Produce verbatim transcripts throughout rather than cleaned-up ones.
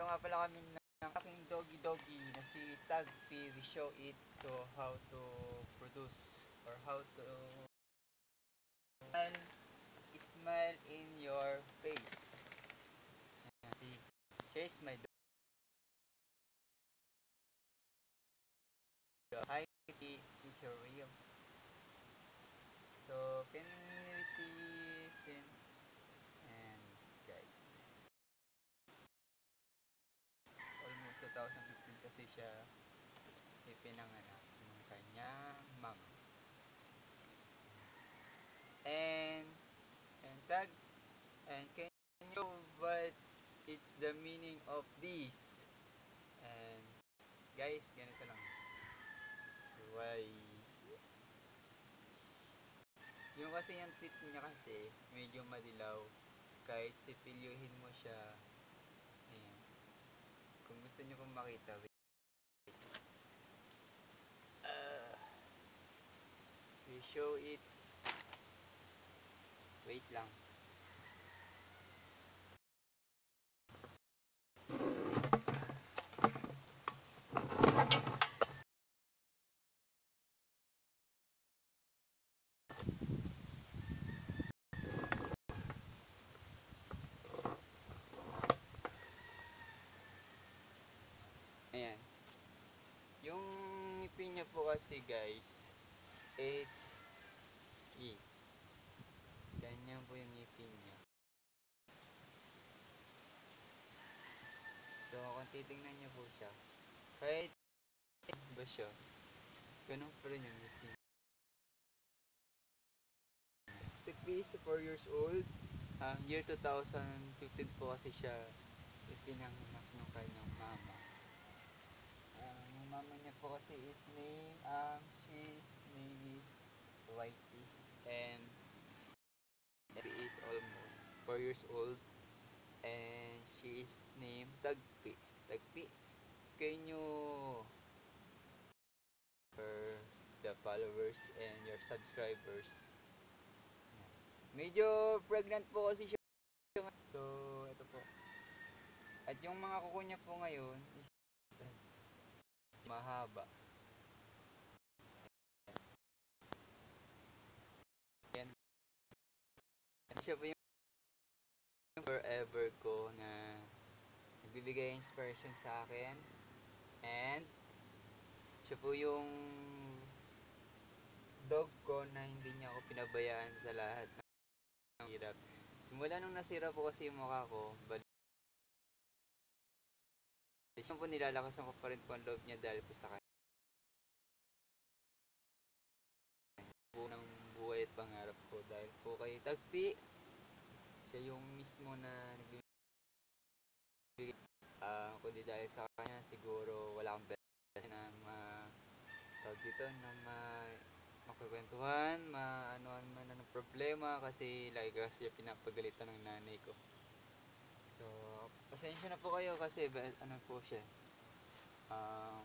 nandito nga pala kami ng aking doggy doggy na si Tagpi. We show it to how to produce or how to smile, smile in your face. Ayan, see, here's my dog. Hi, it's your real. So can you see sin and guys, almost two thousand fifteen kasi siya ipinanganak ng kanyang mama. And and tag and can you know what it's the meaning of this? And guys, ganito lang. Why? Yung kasi yung tip niya kasi medyo madilaw. Kahit sipilyuhin mo siya. Ayan. Kung gusto niyo pong makita, wait. Uh, we show it. Wait lang. Ayan. Yung ngipin niya po kasi guys, it's E. Ganyan po yung ngipin niya. So, kung titingnan niyo po siya, kahit ba siya, ganun pa rin yung ngipin. Tikpi is four years old. Um, year two thousand fifteen po kasi siya ipinanganak ng kanyang mama. Um, yung mama niya po kasi is name, um, she's name is Whitey. And she is almost four years old. And she is named Tagpi. Tagpi, can you for the followers and your subscribers? Medyo pregnant po kasi siya. So, ito po. At yung mga kuko niya po ngayon is mahaba. Yan. Siya po yung forever ko na nagbibigay inspiration sa akin. And siya po yung dog ko na hindi niya ako pinabayaan sa lahat ng hirap. Simula nung nasira po kasi yung mukha ko, balik siya po nilalakasan ko pa rin po ang loob niya dahil po sa kanya. Po ng buhay at pangarap ko dahil po kay Tagpi, siya yung mismo na nagbibigay. Uh, kundi dahil sa kanya, siguro wala akong best na ma tawag dito, na ma makikwentuhan, maanoan man ng problema kasi lagi kasi pinapagalitan ng nanay ko. So, pasensya na po kayo kasi ano po siya. Um,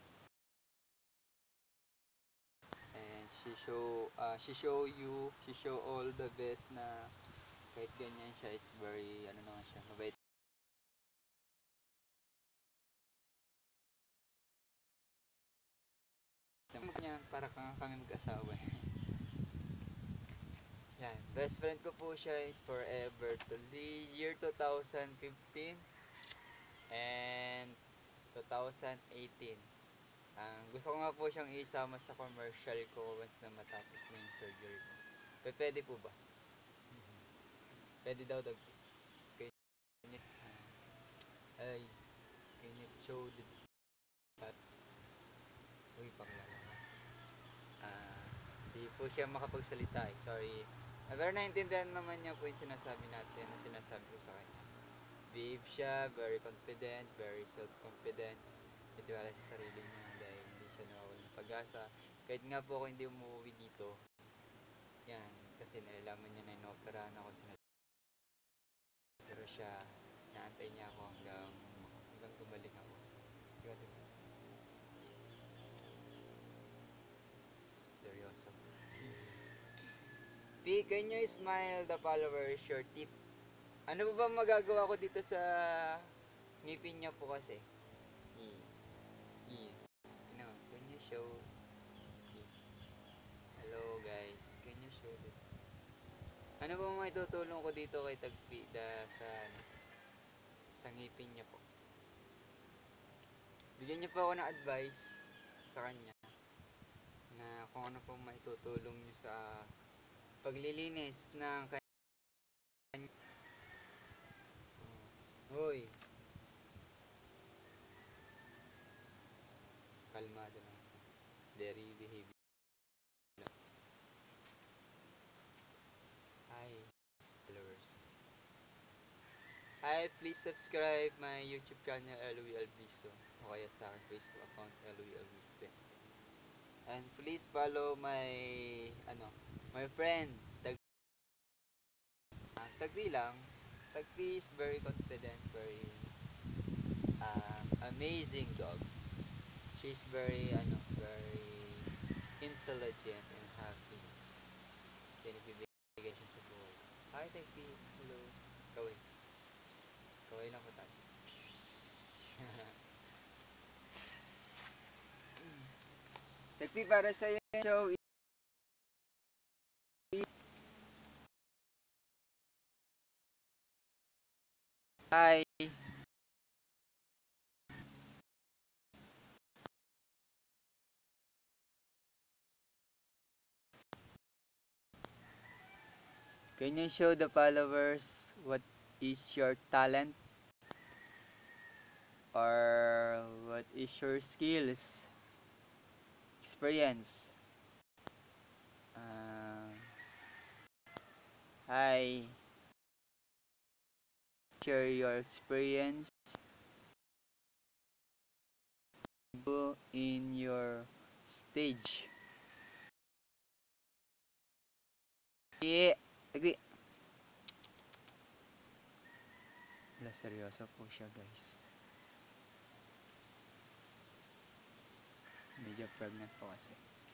and she show uh, she show you, she show all the best na kahit ganyan siya, it's very ano naman siya, mabait. Yan, para kang kami mag-asawa. Yan, best friend ko po siya is forever to the year two thousand fifteen and two thousand eighteen. Uh, gusto ko nga po siyang isama sa commercial ko once na matapos na yung surgery ko. P pwede po ba? Mm-hmm. Pwede daw daw. Can you, uh, ay, can you show the that? Uy, paklala ka. Ah, hindi po siya makapagsalita eh. Sorry. Uh, pero naintindihan naman niya po yung sinasabi natin na sinasabi ko sa kanya. Behave siya, very confident, very self-confidence. Itiwala sa sarili niya dahil hindi siya nawawala ng pag-asa. Kahit nga po ako hindi umuwi dito. Yan, kasi nalalaman niya na inoperahan ako. Pero siya, naantay niya ako hanggang hanggang gumaling ako. Seryoso. P, can you smile the followers your tip? Ano ba ba magagawa ko dito sa ngipin ngipin niya po kasi. I, I, no, can you show? I, hello guys, can you show this? Ano ba may tutulong ko dito kay Tagpida sa ano, sa ngipin niya po? Bigyan niyo po ako ng advice sa kanya na kung ano po may tutulong niyo sa paglilinis ng kanya. Hoy, kalmado lang siya. Very behavior. Hi, followers. Hi, please subscribe my YouTube channel Louie Alviso o kaya sa aking Facebook account Louie Alviso din. And please follow my ano, my friend Tag uh, Tagpi lang. Tagpi is very confident, very uh, amazing dog. She's very ano, very intelligent and happiness. Pinibigay siya sa buhay. Hi Tagpi, hello. Kaway. Kaway lang ko tayo. Tagpi, para sa iyo show. Hi. Can you show the followers what is your talent or what is your skills, experience? Uh, hi, share your experience in your stage. Yeah, agree. Wala, seryoso po siya guys. Medyo pregnant po kasi.